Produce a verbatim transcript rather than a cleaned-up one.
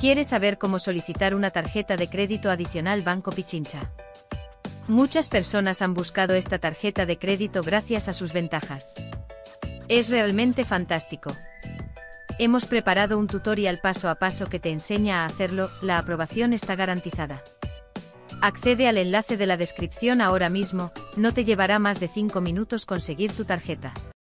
¿Quieres saber cómo solicitar una tarjeta de crédito adicional Banco Pichincha? Muchas personas han buscado esta tarjeta de crédito gracias a sus ventajas. Es realmente fantástico. Hemos preparado un tutorial paso a paso que te enseña a hacerlo, la aprobación está garantizada. Accede al enlace de la descripción ahora mismo, no te llevará más de cinco minutos conseguir tu tarjeta.